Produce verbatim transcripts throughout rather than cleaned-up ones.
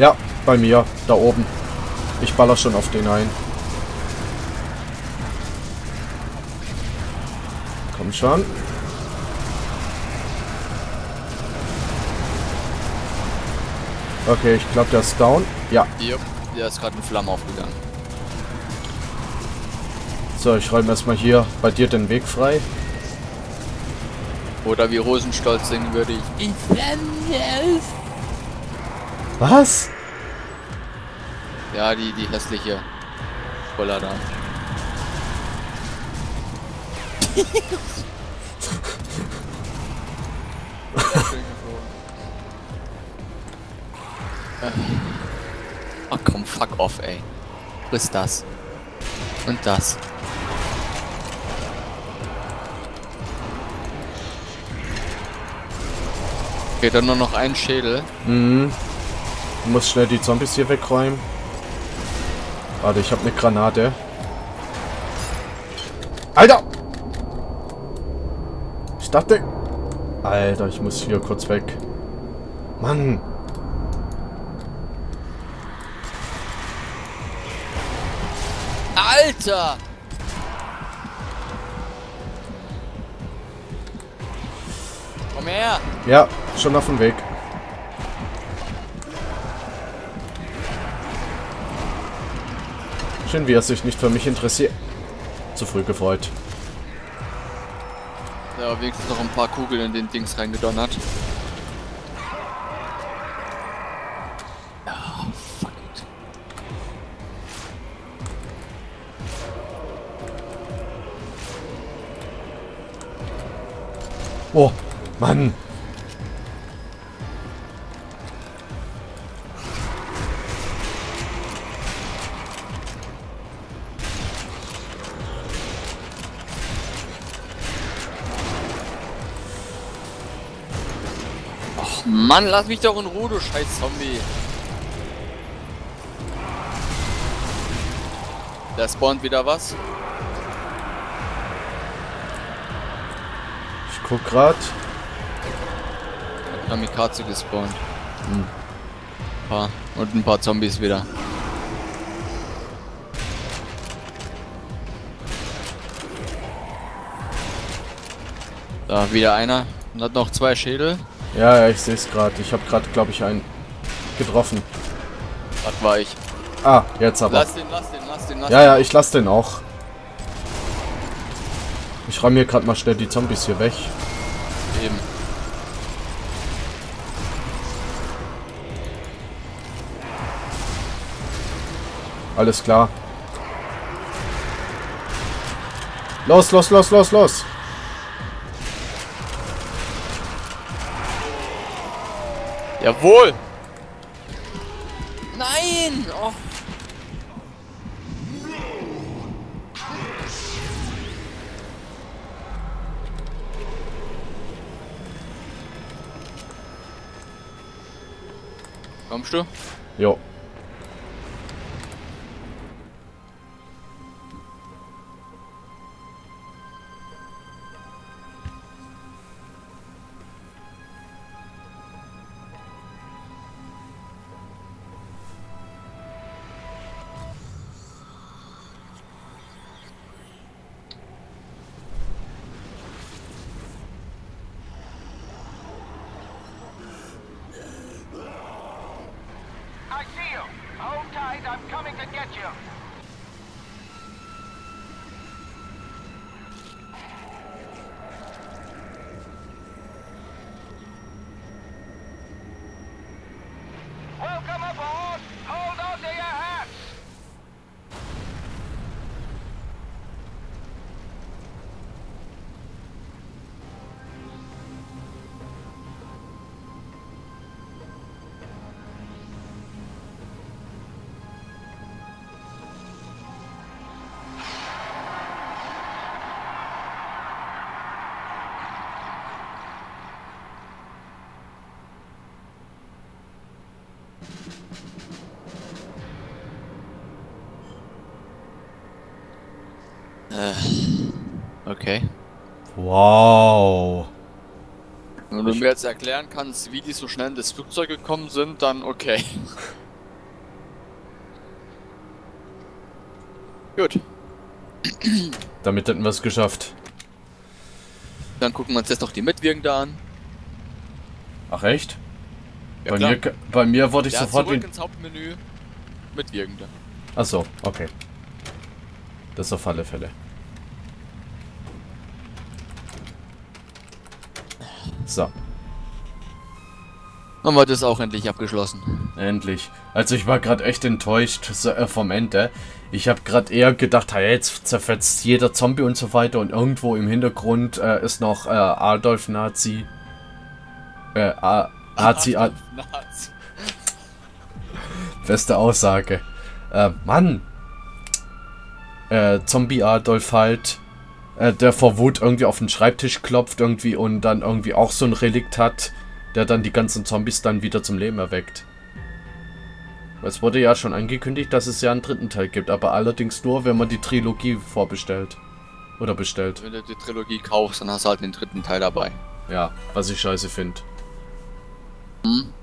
Ja, bei mir, da oben. Ich baller schon auf den ein. Komm schon. Okay, ich glaube, der ist down. Ja. Yep, der ist gerade in Flammen aufgegangen. So, ich räume erstmal hier bei dir den Weg frei. Oder wie Rosenstolz singen würde ich. In Flammen. Was? Ja, die, die hässliche Roller da. Ach komm, fuck off, ey. Was ist das? Und das. Okay, dann nur noch ein Schädel. Mhm. Du musst schnell die Zombies hier wegräumen. Warte, ich habe eine Granate. Alter! Ich dachte... Alter, ich muss hier kurz weg. Mann! Alter! Komm her! Ja, schon auf dem Weg. Schön, wie er sich nicht für mich interessiert. Zu früh gefreut. Ja, wenigstens noch ein paar Kugeln in den Dings reingedonnert. Oh, fuck it. Oh, Mann. Och Mann, lass mich doch in Ruhe, du scheiß Zombie. Da spawnt wieder was. Ich guck grad. Kamikaze gespawnt. Hm. Ein paar. Und ein paar Zombies wieder. Da, wieder einer. Und hat noch zwei Schädel. Ja, ja, ich sehe es gerade. Ich habe gerade, glaube ich, einen getroffen. Das war ich. Ah, jetzt aber. Lass den, lass den, lass den, lass Ja, den. ja, ich lasse den auch. Ich räume hier gerade mal schnell die Zombies hier weg. Eben. Alles klar. Los, los, los, los, los. Jawohl! Nein! Oh. Kommst du? Jo. I see you. Hold tight, I'm coming to get you. Welcome aboard. Hold on to your hats. Äh. Okay. Wow. Wenn du mir jetzt erklären kannst, wie die so schnell in das Flugzeug gekommen sind, dann okay. Gut. Damit hätten wir es geschafft. Dann gucken wir uns jetzt noch die Mitwirkende an. Ach echt? Ja, bei, klar. mir, bei mir wurde ich Ja, sofort... zurück ins Hauptmenü. Mitwirkende. Achso, okay. Das auf alle Fälle. So. Haben wir das auch endlich abgeschlossen. Endlich. Also ich war gerade echt enttäuscht so, äh, vom Ende. Ich habe gerade eher gedacht, hey, jetzt zerfetzt jeder Zombie und so weiter und irgendwo im Hintergrund äh, ist noch äh, Adolf Nazi. Äh, A Nazi. Ad Nazi. Beste Aussage. Äh, Mann. Äh, Zombie Adolf halt. Äh, der vor Wut irgendwie auf den Schreibtisch klopft irgendwie und dann irgendwie auch so ein Relikt hat, der dann die ganzen Zombies dann wieder zum Leben erweckt. Es wurde ja schon angekündigt, dass es ja einen dritten Teil gibt, aber allerdings nur, wenn man die Trilogie vorbestellt. Oder bestellt. Wenn du die Trilogie kaufst, dann hast du halt den dritten Teil dabei. Ja, was ich scheiße finde. Hm.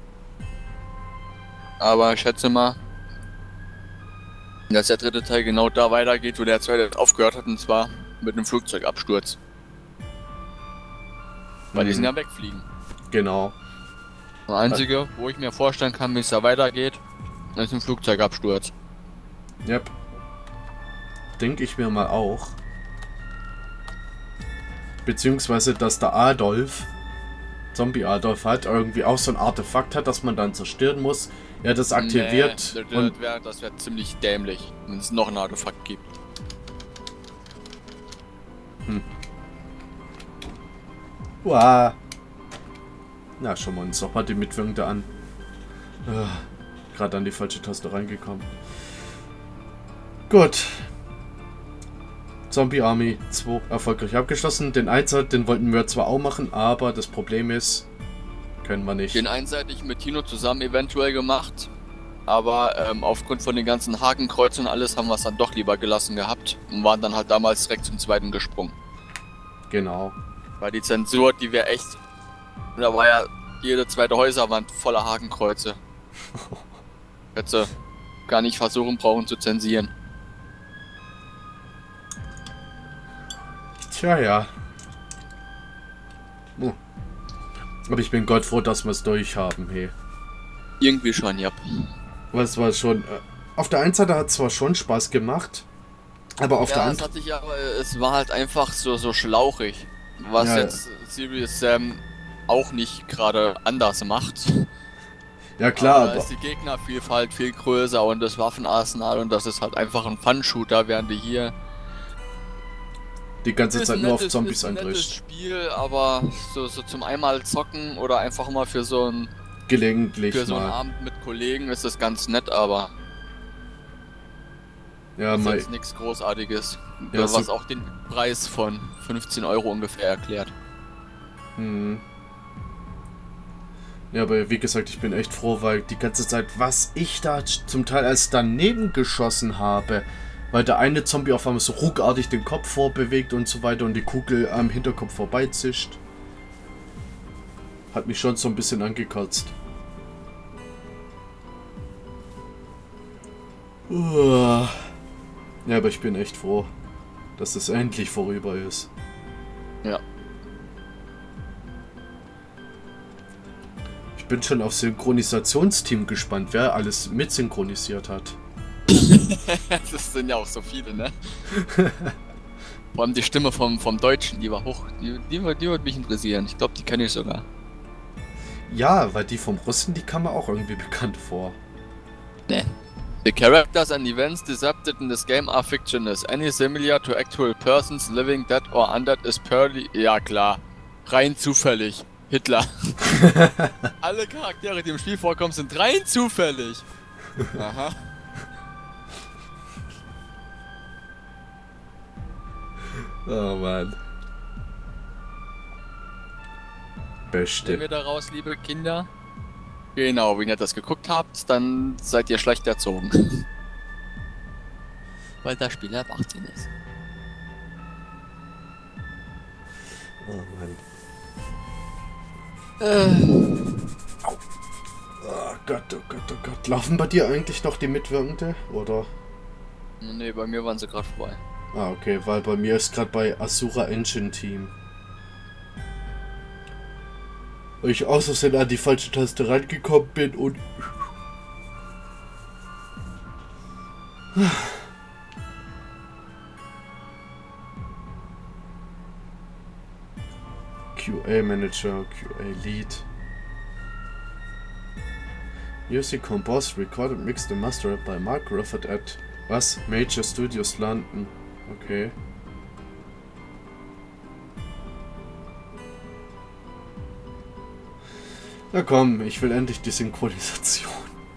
Aber ich schätze mal, dass der dritte Teil genau da weitergeht, wo der zweite aufgehört hat, und zwar mit einem Flugzeugabsturz. Weil Mhm. die sind ja wegfliegen. Genau. Das Einzige, wo ich mir vorstellen kann, wie es da weitergeht, ist ein Flugzeugabsturz. Yep. Denke ich mir mal auch. Beziehungsweise, dass der Adolf, Zombie Adolf hat, irgendwie auch so ein Artefakt hat, das man dann zerstören muss. Er das aktiviert. Nee, das und wäre das wär ziemlich dämlich, wenn es noch ein Artefakt gibt. Hm. Uah. Na, schauen wir uns doch mal die Mitwirkende an. Ah, gerade an die falsche Taste reingekommen. Gut. Zombie Army zwei erfolgreich abgeschlossen. Den Einser, den wollten wir zwar auch machen, aber das Problem ist, können wir nicht. Den einseitig mit Tino zusammen eventuell gemacht, aber ähm, aufgrund von den ganzen Hakenkreuzen und alles haben wir es dann doch lieber gelassen gehabt und waren dann halt damals direkt zum zweiten gesprungen. Genau. Weil die Zensur, die wäre echt, da war ja jede zweite Häuserwand voller Hakenkreuze. Hätte gar nicht versuchen brauchen zu zensieren. Tja, ja. Hm. Aber ich bin Gott froh, dass wir es durchhaben, hey. Irgendwie schon, ja. Was war schon... Äh, auf der einen Seite hat es zwar schon Spaß gemacht, aber auf der Ja, es anderen... hat sich aber, es war halt einfach so, so schlauchig. Was Ja, jetzt Serious Sam auch nicht gerade anders macht. Ja klar, aber da aber... ist die Gegnervielfalt viel größer und das Waffenarsenal und das ist halt einfach ein Fun-Shooter, während die hier... die ganze Ist Zeit ein nur auf nettes- Zombies ist ein nettes eindrischt. Spiel, aber so, so zum einmal zocken oder einfach mal für so ein Gelegentlich für so einen mal. Abend mit Kollegen ist das ganz nett, aber Ja, ist mal... jetzt nichts Großartiges, Ja, was so- auch den Preis von fünfzehn Euro ungefähr erklärt. Hm. Ja, aber wie gesagt, ich bin echt froh, weil die ganze Zeit, was ich da zum Teil als daneben geschossen habe, weil der eine Zombie auf einmal so ruckartig den Kopf vorbewegt und so weiter und die Kugel am Hinterkopf vorbeizischt. Hat mich schon so ein bisschen angekotzt. Uah. Ja, aber ich bin echt froh, dass es endlich vorüber ist. Ja. Ich bin schon auf Synchronisationsteam gespannt, wer alles mitsynchronisiert hat. Das sind ja auch so viele, ne? Vor allem die Stimme vom, vom Deutschen, die war hoch. Die, die, die, die würde mich interessieren. Ich glaube, die kenne ich sogar. Ja, weil die vom Russen, die kam mir auch irgendwie bekannt vor. Ne. The characters and events depicted in this game are fictionless. Any similar to actual persons living, dead or undead is purely... Ja klar. Rein zufällig. Hitler. Alle Charaktere, die im Spiel vorkommen, sind rein zufällig. Aha. Oh Mann. Sehen Beste. wir daraus, liebe Kinder? Genau, wenn ihr das geguckt habt, dann seid ihr schlecht erzogen. Weil das Spiel ab achtzehn ist. Oh Mann. Äh, Oh Gott, oh Gott, oh Gott. Laufen bei dir eigentlich noch die Mitwirkende? Oder? Ne, bei mir waren sie gerade vorbei. Ah, okay, weil bei mir ist gerade bei Asura Engine Team. Weil ich aus Versehen an die falsche Taste rangekommen bin und... Q A Manager, Q A Lead. Music composed, recorded, mixed and mastered by Mark Rufford at was? Major Studios London. Okay. Na komm, ich will endlich die Synchronisation.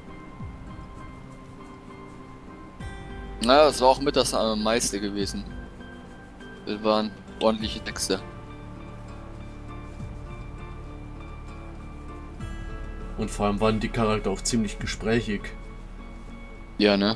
Na, das war auch mit das am meiste gewesen. Das waren ordentliche Texte. Und vor allem waren die Charakter auch ziemlich gesprächig. Ja, ne?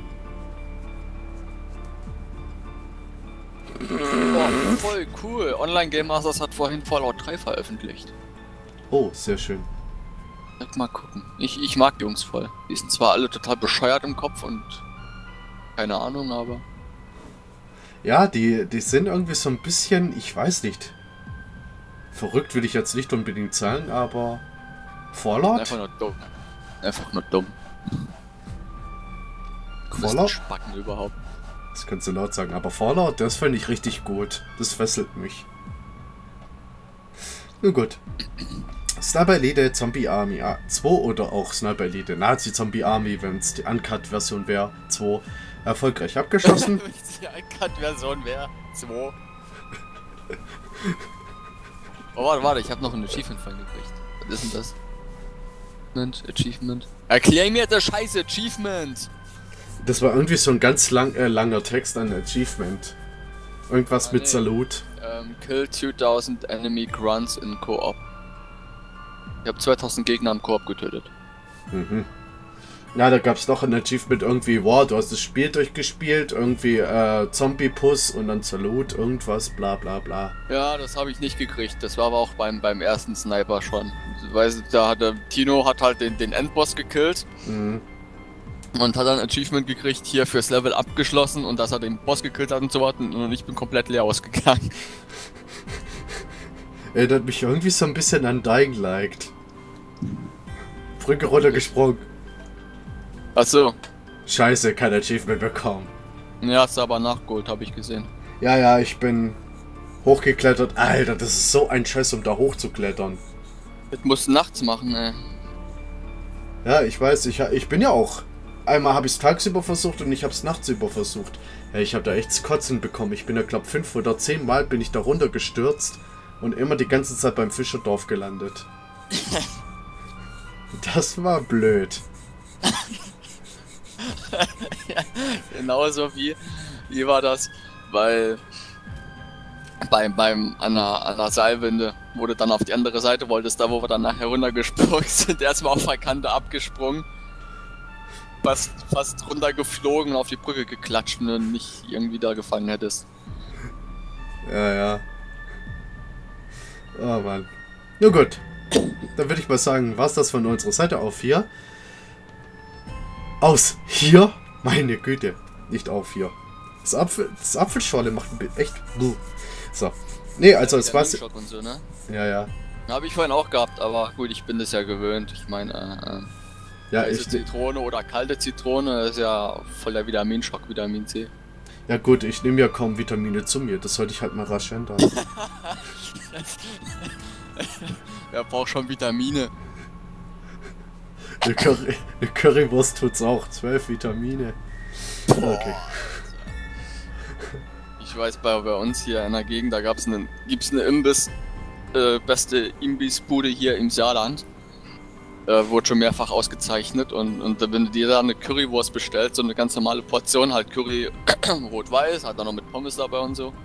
Oh, voll cool. Online Game Masters hat vorhin Fallout drei veröffentlicht. Oh, sehr schön. Mal gucken. Ich, ich mag die Jungs voll. Die sind zwar alle total bescheuert im Kopf und keine Ahnung, aber... Ja, die, die sind irgendwie so ein bisschen, ich weiß nicht. Verrückt will ich jetzt nicht unbedingt sagen, aber... Fallout? Einfach nur dumm. Einfach nur dumm. Fallout? Spacken überhaupt. Das kannst du laut sagen, aber Fallout, das finde ich richtig gut. Das fesselt mich. Nun gut. Sniper Elite Zombie Army zwei oder auch Sniper Elite Nazi Zombie Army, wenn es die Uncut-Version wäre, zwei, erfolgreich abgeschossen. Wenn es die Uncut-Version wäre, zwei. Oh, warte, warte, ich habe noch ein Achievement von gekriegt. Was ist denn das? Achievement. Erklär mir das scheiße Achievement! Das war irgendwie so ein ganz lang, äh, langer Text an Achievement. Irgendwas ah, mit nee. Salut. Um, kill zweitausend enemy grunts in Koop. Ich habe zweitausend Gegner im Koop getötet. Mhm. Ja, da gab es noch ein Achievement irgendwie, wow, du hast das Spiel durchgespielt, irgendwie äh, Zombie-Puss und dann Salut, irgendwas, bla bla bla. Ja, das habe ich nicht gekriegt. Das war aber auch beim, beim ersten Sniper schon. Weißt du, da hat der Tino hat halt den, den Endboss gekillt. Mhm. Und hat dann ein Achievement gekriegt, hier fürs Level abgeschlossen und dass er den Boss gekillt hat und so weiter. Und ich bin komplett leer ausgegangen. Erinnert mich irgendwie so ein bisschen an Dying Light. Brücke runtergesprungen. Achso. Scheiße, kein Achievement bekommen. Ja, hast du aber nachgeholt, habe ich gesehen. Ja, ja, ich bin hochgeklettert. Alter, das ist so ein Scheiß, um da hochzuklettern. Das musst du nachts machen, ey. Ja, ich weiß, ich, ich bin ja auch... Einmal habe ich es tagsüber versucht und ich habe es nachts über versucht. Ja, ich habe da echt das Kotzen bekommen. Ich bin ja, glaube fünf oder zehn Mal bin ich da runtergestürzt und immer die ganze Zeit beim Fischerdorf gelandet. Das war blöd. Ja, genauso wie, wie war das, weil beim, beim an der, an der Seilwinde, wo du dann auf die andere Seite wolltest, da wo wir dann nachher runtergesprungen sind, erstmal auf der Kante abgesprungen, fast, fast runtergeflogen und auf die Brücke geklatscht, wenn du nicht irgendwie da gefangen hättest. Ja, ja. Oh Mann. Nur gut. Dann würde ich mal sagen, war's das von unserer Seite auf hier. Aus hier? Meine Güte. Nicht auf hier. Das, Apfel, das Apfelschorle macht ein bisschen echt... So. Nee, also es war's... So, ne? Ja, ja. Habe ich vorhin auch gehabt, aber gut, ich bin das ja gewöhnt. Ich meine, äh, ja, ich... Zitrone oder kalte Zitrone ist ja voll der Vitaminschock, Vitamin C. Ja gut, ich nehme ja kaum Vitamine zu mir. Das sollte ich halt mal rasch ändern. Wer braucht schon Vitamine? Eine, Curry, eine Currywurst tut's auch. zwölf Vitamine. Okay. Ich weiß, bei, bei uns hier in der Gegend, da gab's einen, gibt's eine Imbiss, äh, beste Imbissbude hier im Saarland. Äh, wurde schon mehrfach ausgezeichnet und, und wenn du dir da eine Currywurst bestellst, so eine ganz normale Portion, halt Curry rot-weiß, hat dann noch mit Pommes dabei und so.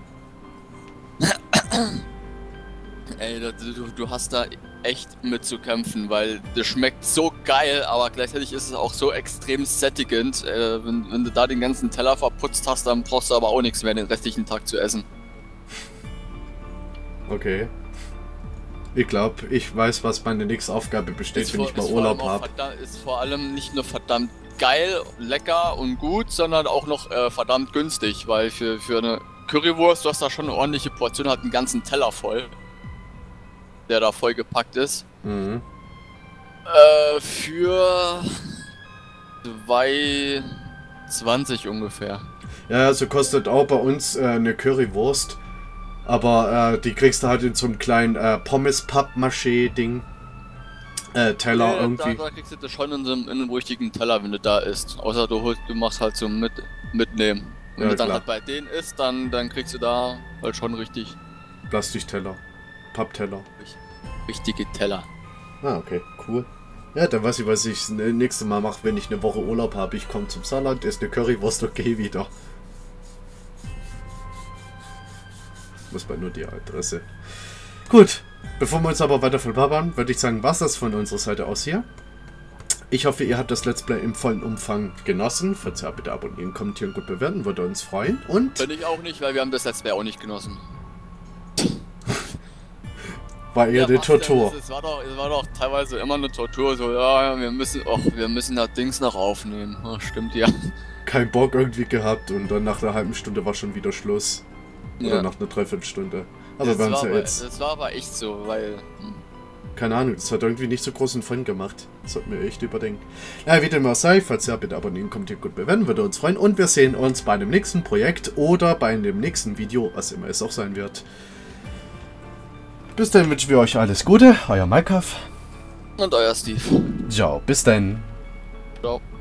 Ey, du, du hast da echt mit zu kämpfen, weil das schmeckt so geil, aber gleichzeitig ist es auch so extrem sättigend. Äh, wenn, wenn du da den ganzen Teller verputzt hast, dann brauchst du aber auch nichts mehr den restlichen Tag zu essen. Okay. Ich glaube, ich weiß, was meine nächste Aufgabe besteht, ist wenn vor, ich mal Urlaub habe. Ist vor allem nicht nur verdammt geil, lecker und gut, sondern auch noch äh, verdammt günstig, weil für, für eine Currywurst, du hast da schon eine ordentliche Portion, hat einen ganzen Teller voll, der da voll gepackt ist. Mhm. Äh, für zwei zwanzig ungefähr. Ja, so kostet auch bei uns äh, eine Currywurst. Aber äh, die kriegst du halt in so einem kleinen äh, Pommes-Pappmaché-Ding. Äh, Teller Ja, irgendwie. Da, da kriegst du das schon in so einem, in einem richtigen Teller, wenn du da isst. Außer du holst, du machst halt so mit, mitnehmen. Wenn Ja, du dann klar. halt bei denen isst, dann, dann kriegst du da halt schon richtig Plastikteller. Pappteller. richtige Teller. Ah, okay, cool. Ja, dann weiß ich, was ich das nächste Mal mache, wenn ich eine Woche Urlaub habe. Ich komme zum Saarland, esse eine Currywurst und gehe wieder. Muss man nur die Adresse. Gut, bevor wir uns aber weiter verplappern, würde ich sagen, was das von unserer Seite aus hier. Ich hoffe, ihr habt das Let's Play im vollen Umfang genossen. Falls ja, bitte abonnieren, kommentieren, gut bewerten, würde uns freuen. Und Bin ich auch nicht, weil wir haben das Let's Play auch nicht genossen. war eher Ja, eine was denn? Tortur. Es, es, war doch, es war doch teilweise immer eine Tortur, so, ja, wir müssen, och, wir müssen das Dings noch aufnehmen. Ja, stimmt, ja. Kein Bock irgendwie gehabt und dann nach einer halben Stunde war schon wieder Schluss. Oder Ja. nach einer Dreiviertelstunde. Aber Das wir haben es war, ja aber, jetzt. das war aber echt so, weil... Hm. Keine Ahnung, das hat irgendwie nicht so großen Fun gemacht. Das sollten wir echt überdenken. Ja, wie dem auch sei, falls ja, bitte abonnieren, kommentieren, gut bewerten, würde uns freuen. Und wir sehen uns bei dem nächsten Projekt oder bei dem nächsten Video, was immer es auch sein wird. Bis dahin wünschen wir euch alles Gute, euer Minecraft. Und euer Steve. Ciao, bis dann. Ciao.